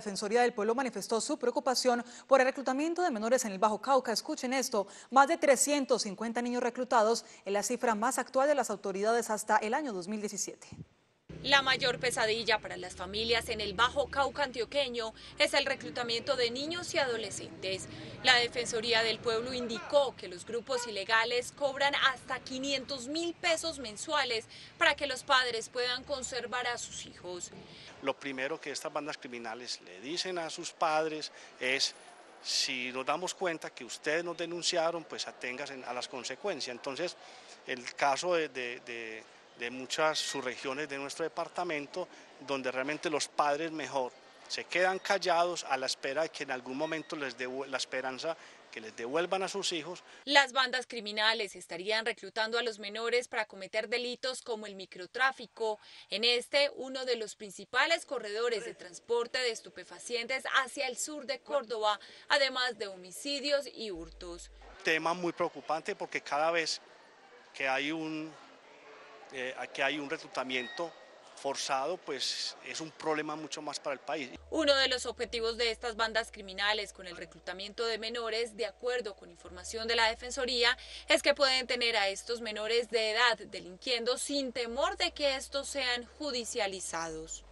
Defensoría del Pueblo manifestó su preocupación por el reclutamiento de menores en el Bajo Cauca. Escuchen esto, más de 350 niños reclutados es la cifra más actual de las autoridades hasta el año 2017. La mayor pesadilla para las familias en el Bajo Cauca antioqueño es el reclutamiento de niños y adolescentes. La Defensoría del Pueblo indicó que los grupos ilegales cobran hasta 500.000 pesos mensuales para que los padres puedan conservar a sus hijos. Lo primero que estas bandas criminales le dicen a sus padres es: si nos damos cuenta que ustedes nos denunciaron, pues aténganse a las consecuencias. Entonces, el caso de muchas subregiones de nuestro departamento, donde realmente los padres mejor se quedan callados a la espera de que en algún momento les dé la esperanza que les devuelvan a sus hijos. Las bandas criminales estarían reclutando a los menores para cometer delitos como el microtráfico, uno de los principales corredores de transporte de estupefacientes hacia el sur de Córdoba, además de homicidios y hurtos. Tema muy preocupante porque cada vez que hay un reclutamiento forzado, pues es un problema mucho más para el país. Uno de los objetivos de estas bandas criminales con el reclutamiento de menores, de acuerdo con información de la Defensoría, es que pueden tener a estos menores de edad delinquiendo sin temor de que estos sean judicializados.